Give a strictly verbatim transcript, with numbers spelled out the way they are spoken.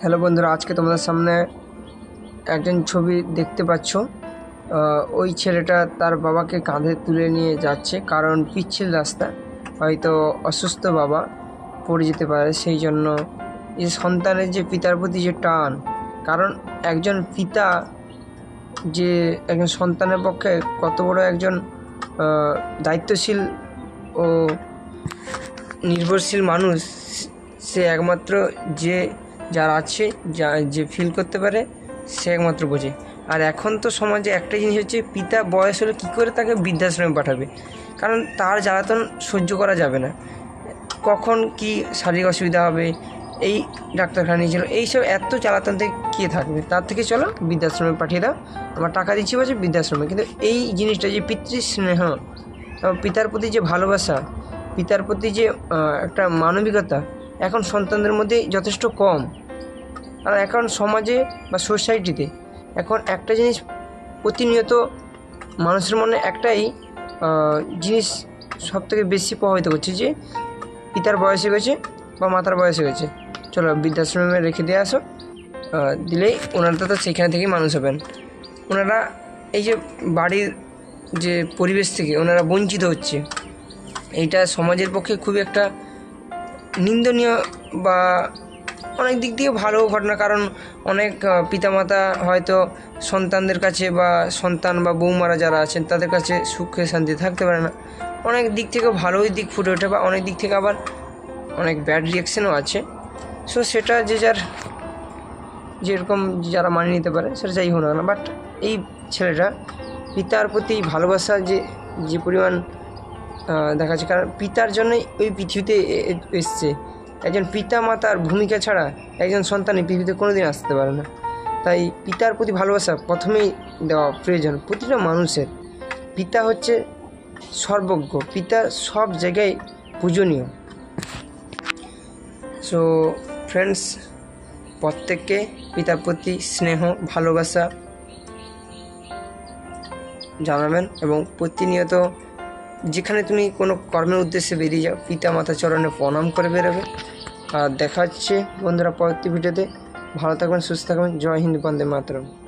Hello বন্ধুরা, আজকে তোমাদের সামনে একজন ছবি দেখতে পাচ্ছ। ওই ছেলেটা তার বাবাকে কাঁধে তুলে নিয়ে যাচ্ছে, কারণ পিচ্ছিল রাস্তা, হয়তো অসুস্থ বাবা পড়ে যেতে পারে। সেই জন্য এই সন্তানের যে পিতার প্রতি যে টান, কারণ একজন পিতা যে একজন সন্তানের পক্ষে কত বড় একজন দায়িত্বশীল ও নির্ভরশীল মানুষ, সে একমাত্র যে যার আছে, যা যে ফিল করতে পারে, সে একমাত্র বোঝে। আর এখন তো সমাজে একটা জিনিস হচ্ছে, পিতা বয়স হলে কী করে তাকে বৃদ্ধাশ্রমে পাঠাবে, কারণ তার জ্বালাতন সহ্য করা যাবে না। কখন কি শারীরিক অসুবিধা হবে, এই ডাক্তারখানা নিয়ে চলো, এইসব এত জ্বালাতন থেকে কে থাকবে, তার থেকে চলো বৃদ্ধাশ্রমে পাঠিয়ে দাও, আমার টাকা দিচ্ছি বলছে বৃদ্ধাশ্রমে। কিন্তু এই জিনিসটা যে পিতৃস্নেহ, পিতার প্রতি যে ভালোবাসা, পিতার প্রতি যে একটা মানবিকতা, এখন সন্তানদের মধ্যে যথেষ্ট কম। কারণ এখন সমাজে বা সোসাইটিতে এখন একটা জিনিস প্রতিনিয়ত মানুষের মনে একটাই জিনিস সব থেকে বেশি প্রভাবিত করছে, যে পিতার বয়স হয়ে গেছে বা মাতার বয়স হয়ে গেছে, চলো বৃদ্ধাশ্রমে রেখে দিয়ে আসো, দিলেই ওনারা তো সেখানে থেকেই মানুষ হবেন। ওনারা এই যে বাড়ির যে পরিবেশ থেকে ওনারা বঞ্চিত হচ্ছে, এইটা সমাজের পক্ষে খুবই একটা নিন্দনীয় বা অনেক দিক দিয়ে ভালো ঘটনা। কারণ অনেক পিতামাতা হয়তো সন্তানদের কাছে বা সন্তান বা বৌমারা যারা আছেন তাদের কাছে সুখে শান্তি থাকতে পারে না। অনেক দিক থেকে ভালোই দিক ফুটে ওঠে, বা অনেক দিক থেকে আবার অনেক ব্যাড রিয়াকশানও আছে। সো সেটা যে যার যেরকম যারা মানিয়ে নিতে পারে, সেটা যাই হোক না। বাট এই ছেলেটা পিতার প্রতি ভালোবাসা যে যে পরিমাণ দেখা যাচ্ছে, কারণ পিতার জন্যই ওই পৃথিবীতে এসছে। একজন পিতা মাতার ভূমিকা ছাড়া একজন সন্তান এই পৃথিবীতে কোনো দিন আসতে পারে না। তাই পিতার প্রতি ভালোবাসা প্রথমেই দেওয়া প্রয়োজন প্রতিটা মানুষের। পিতা হচ্ছে সর্বজ্ঞ, পিতা সব জায়গায় পূজনীয়। সো ফ্রেন্ডস, প্রত্যেককে পিতার প্রতি স্নেহ ভালোবাসা জানাবেন, এবং প্রতিনিয়ত যেখানে তুমি কোনো কর্মের উদ্দেশ্যে বেরিয়ে যাও, পিতা মাতা চরণে প্রণাম করে বেরোবে। আর দেখা হচ্ছে বন্ধুরা পরবর্তী ভিডিওতে। ভালো থাকবেন, সুস্থ থাকবেন। জয় হিন্দ, বন্দে মাতরম।